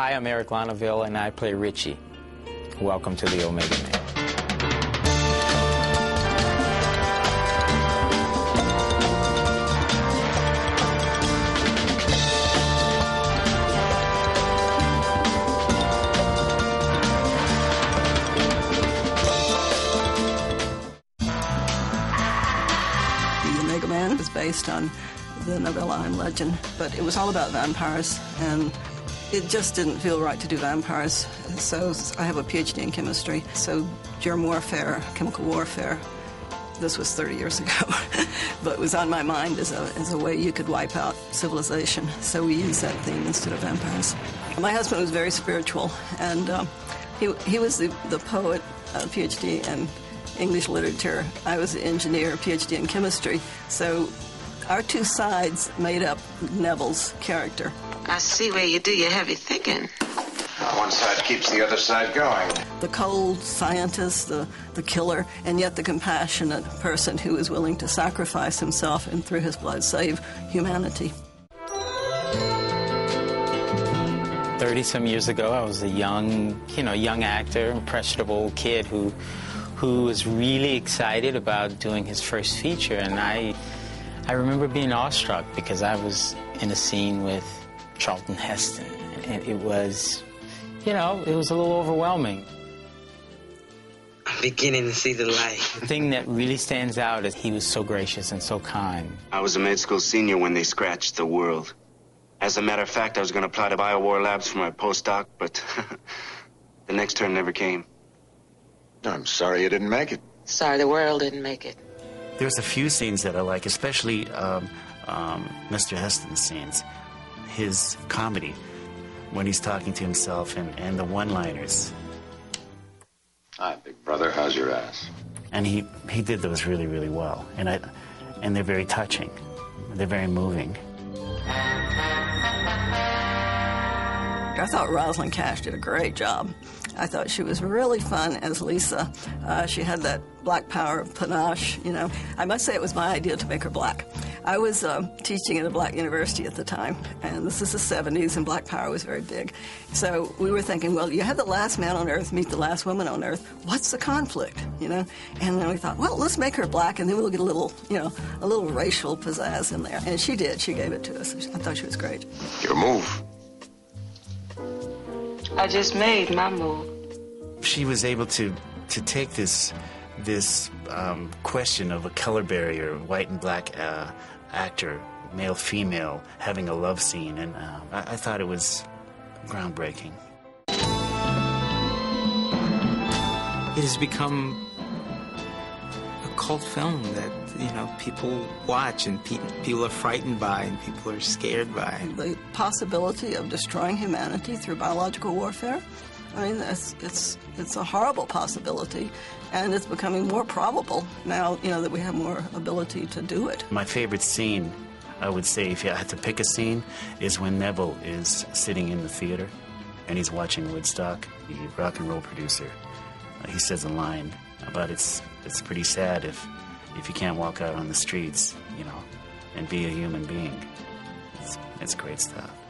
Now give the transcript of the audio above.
Hi, I'm Eric Lonneville, and I play Richie. Welcome to the Omega Man. The Omega Man was based on the novella and legend, but it was all about vampires, and it just didn't feel right to do vampires. So I have a PhD in chemistry, so germ warfare, chemical warfare, this was 30 years ago, but it was on my mind as a way you could wipe out civilization, so we used that theme instead of vampires. My husband was very spiritual, and he was the poet, PhD in English literature. I was the engineer, PhD in chemistry, so our two sides made up Neville's character. I see where you do your heavy thinking. One side keeps the other side going. The cold scientist, the killer, and yet the compassionate person who is willing to sacrifice himself and through his blood save humanity. 30-some years ago, I was a young actor, impressionable kid who was really excited about doing his first feature, and I remember being awestruck because I was in a scene with Charlton Heston, and it was a little overwhelming. I'm beginning to see the light. The thing that really stands out is he was so gracious and so kind. I was a med school senior when they scratched the world. As a matter of fact, I was going to apply to BioWar Labs for my postdoc, but the next turn never came. I'm sorry you didn't make it. Sorry the world didn't make it. There's a few scenes that I like, especially Mr. Heston's scenes. His comedy, when he's talking to himself, and the one-liners. Hi, big brother. How's your ass? And he did those really, really well. And they're very touching. They're very moving. I thought Rosalind Cash did a great job. I thought she was really fun as Lisa. She had that black power panache, I must say it was my idea to make her black. I was teaching at a black university at the time, and this is the 70s, and black power was very big. So we were thinking, well, you had the last man on Earth meet the last woman on Earth. What's the conflict, And then we thought, well, let's make her black, and then we'll get a little racial pizzazz in there. And she did. She gave it to us. I thought she was great. Your move. I just made my move. She was able to take this question of a color barrier, white and black actor, male, female, having a love scene, and I thought it was groundbreaking. It has become a cult film that, people watch and people are frightened by and people are scared by. The possibility of destroying humanity through biological warfare, it's a horrible possibility, and it's becoming more probable now, that we have more ability to do it. My favorite scene, I would say, if I had to pick a scene, is when Neville is sitting in the theater and he's watching Woodstock, the rock and roll producer. He says a line about it's pretty sad if you can't walk out on the streets, and be a human being. It's great stuff.